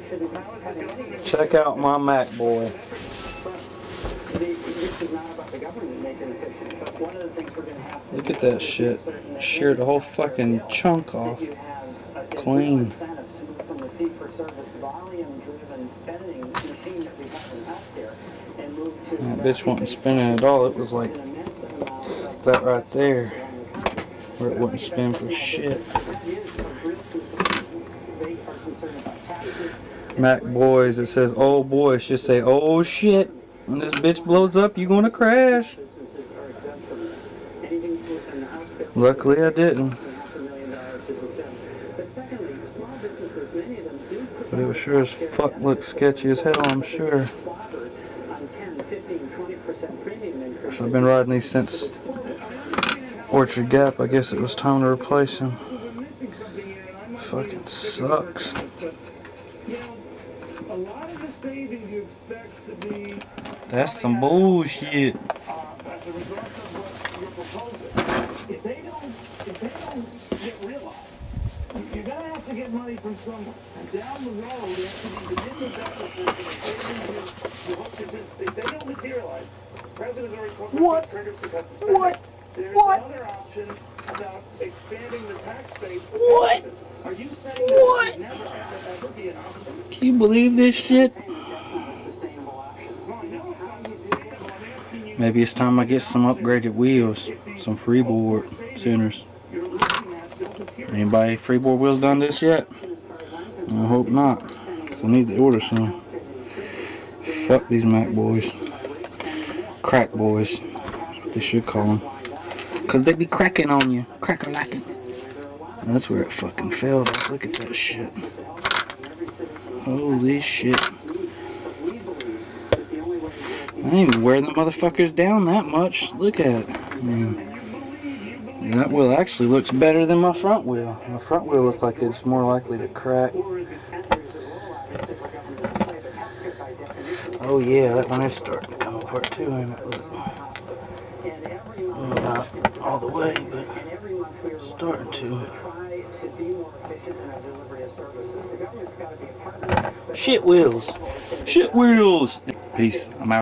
Check out my Mac boy. Look at that shit. Sheared the whole fucking chunk off. Clean. That bitch wasn't spinning at all. It was like that right there, where it wouldn't spin for shit. Mac boys, it says oh boy, it should say oh shit. When this bitch blows up, you gonna crash. Luckily I didn't. But it was sure as fuck looked sketchy as hell, I'm sure. So I've been riding these since Orchard Gap. I guess it was time to replace them. Fucking sucks. That's some bullshit. If they don't get realized, you're going to have to get money from somewhere. And down the road, after these initial deficits and savings you hope to, if they don't materialize, the president's already talked about triggers to cut the spending. There's another option about expanding the tax base. What? Are you saying that would never, ever be an option? Can you believe this shit? Maybe it's time I get some upgraded wheels, some freeboard tuners. Anybody freeboard wheels done this yet? I hope not, because I need to order some. Fuck these Mac boys. Crack boys, they should call them. Because they be cracking on you. Crack-a-lacking. That's where it fucking failed. Look at that shit. Holy shit. I didn't even wear the motherfuckers down that much. Look at it. That wheel actually looks better than my front wheel. My front wheel looks like it's more likely to crack. Oh yeah, that one is starting to come apart too, ain't it? Look. Not all the way, but starting to. Shit wheels. Shit wheels. Peace. I'm out.